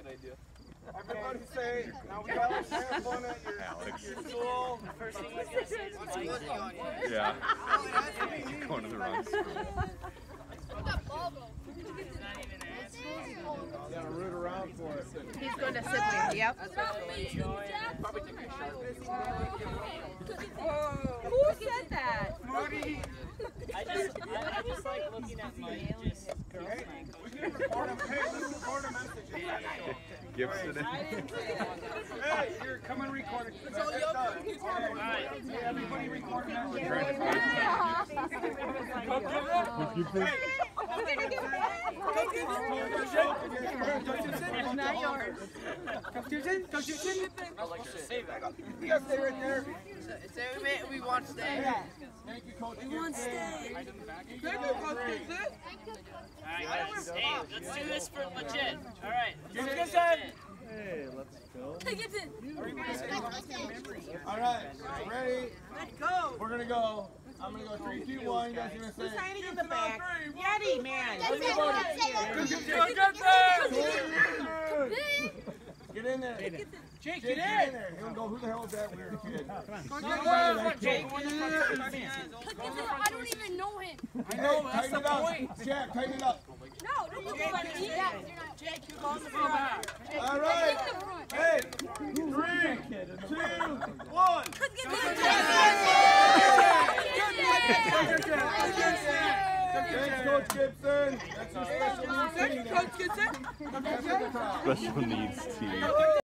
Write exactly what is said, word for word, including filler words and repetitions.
good idea. Everybody say, now we all have fun at your, Alex. your school. The first thing he's gonna say is Mike's on you. Yeah. Going to the wrong school. He's not even asking. You gotta root around for it. He's going to Sibley. Yep. Who said that? Moody. I just, I, I just like looking at Mike just girls night. We can record a, hey, let's record a message. Gibson. Hey, here, come and record it. It's all young. Hey, everybody record it. We're trying to find Come give it. Hey. I'm going to get back. Come give it. It's not yours. Come Susan. Come Susan. I'd like to save that. You gotta stay right there. It's every we want to stay. Thank you, Coach. We want to stay. Thank you, Coach. Alright, guys. Hey, let's do this for legit. Alright. Get it. Hey, let's go. All right, ready? Let's go. We're gonna go. I'm gonna go three, two, one. You guys are gonna say. Who's hiding in the back? Yeti, man. Get in there. Jake, get in. Get in there. He'll go, who the hell is that weird kid? Jake, I don't even know him. I know, that's the point. Jack, tighten it up. No, don't look at me. Jake, you go on the front. All right. Hey, three, two, one. Thanks, Coach Gibson. That's your special needs team. Special needs team.